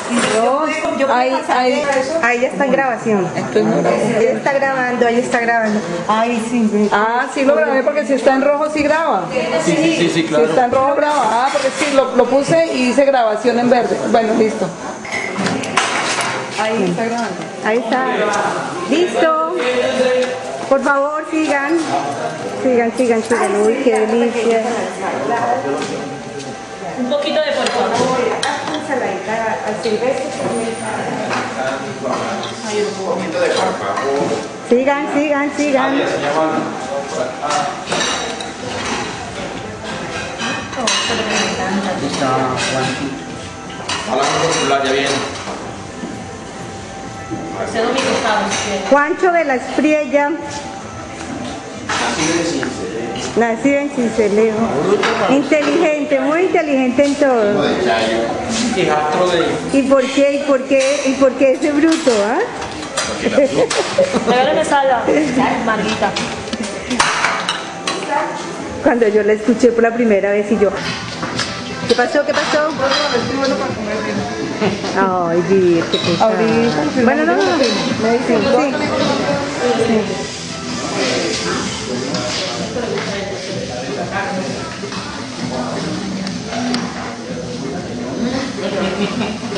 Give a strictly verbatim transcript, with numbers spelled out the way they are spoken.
No, ahí, ahí, ahí ya está en grabación. Ella está grabando, ahí está grabando. Ay, sí. Ah, sí lo grabé porque si está en rojo sí graba. Sí, sí, sí, sí, claro. Si está en rojo graba. Ah, porque sí, lo, lo puse y hice grabación en verde. Bueno, listo. Ahí está grabando. Ahí está. Listo. Por favor, sigan. Sigan, sigan, sigan. Uy, qué delicia. Un poquito de por favor. Al silvestre. Sigan, sigan, sigan. Cedo mi costado, si quieres. Juancho de la Espriella. Nacido en Cincelejo. Inteligente, muy inteligente en todo. Hijastro de... ¿Y por qué? ¿Y por qué? ¿Y por qué ese bruto, ah? Regálame sala, Marguita. Cuando yo la escuché por la primera vez y yo... ¿Qué pasó? ¿Qué pasó? Ay, Vivi, qué pesado. Ahorita. Bueno, no, no, no. Sí, sí.